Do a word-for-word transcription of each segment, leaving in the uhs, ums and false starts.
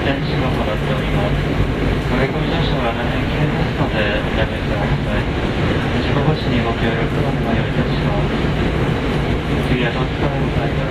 電池が行っております。駆け込み乗車は大変危険ですのでおやめください。事故防止にご協力お願いいたします。次は戸塚でございます。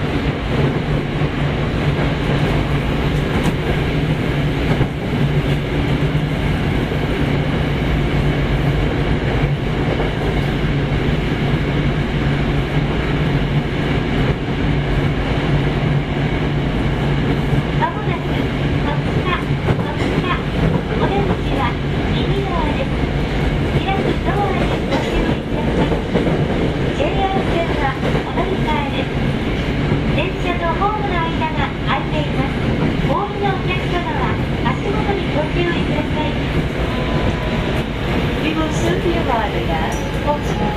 We will soon be arriving at Oxford.